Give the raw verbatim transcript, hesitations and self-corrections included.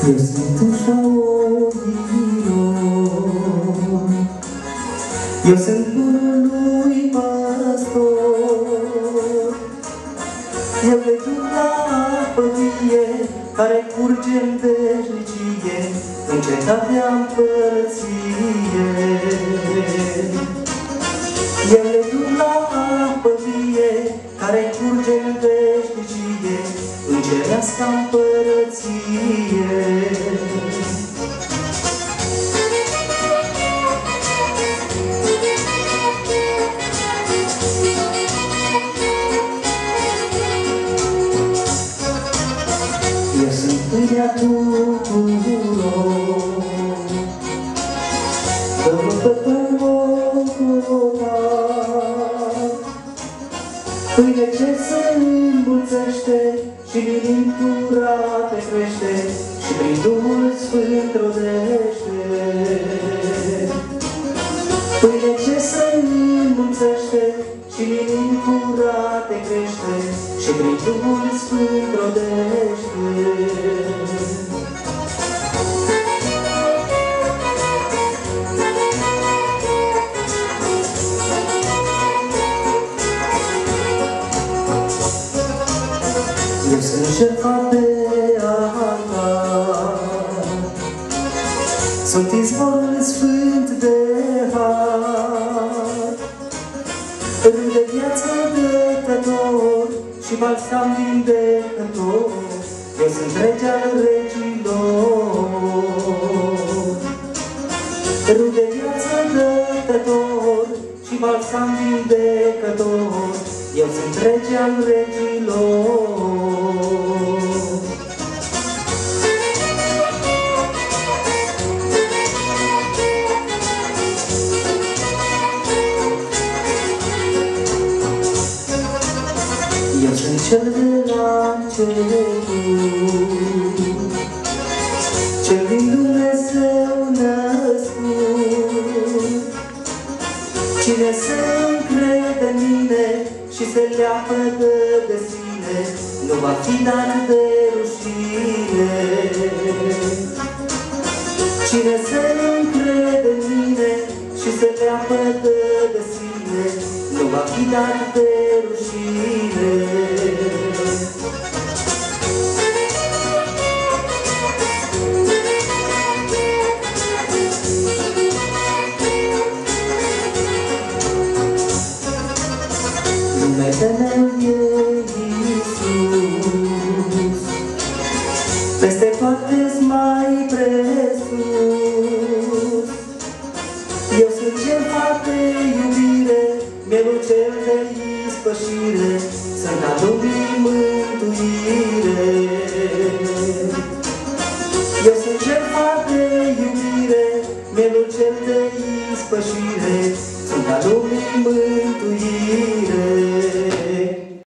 Eu sunt ușa ochilor, eu sunt bunul lui păstor. Eu le duc la apă vie, care curge în veșnicie, în cetatea împărăție. Eu le duc la apă vie, care curge în veșnicie, în cereasca împărăție. Eu sunt pâinea tuturor, dă-mă pe Golgota, pâine ce se înmulțește și din curate crește și prin Duhul Sfânt rodește. Pâine ce se înmulțește și din curate crește și prin Duhul Sfânt rodește. Eu sunt jertfa pe altar, sunt izvorul sfânt de har, râu de viață dătător și balsam vindecător. Eu sunt rege al regilor, râu de viață dătător și balsam vindecător. Eu sunt rege al regilor. Eu sunt cel de la început, cel din Dumnezeu născut. Cine se încrede în mine și se leapădă de sine, nu va fi dat de rușine. Cine se încrede în mine și se leapădă de sine, nu va fi dat de rușine. Numele meu e Iisus, peste toate-s mai presus. Eu sunt jertfa de iubire, mielul cel de ispășire, sunt a lumii mântuire. Eu sunt jertfa de iubire, mielul cel de ispășire, sunt a lumii mântuire.